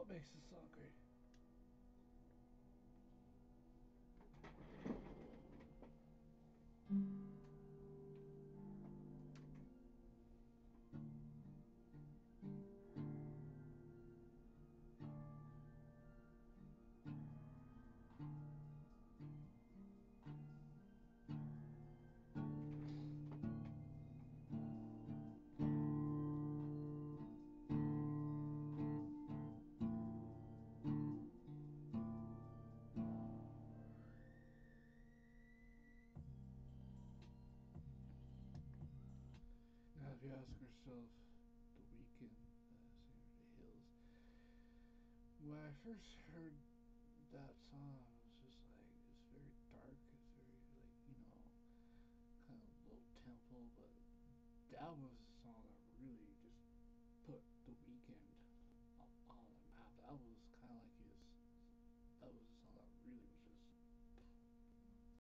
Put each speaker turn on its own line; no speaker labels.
makes the song great? Now, if you ask yourself, The Weeknd, singer of The Hills, when I first heard that song, it was just like, it's very dark, it's very, like, kind of low tempo, but the album was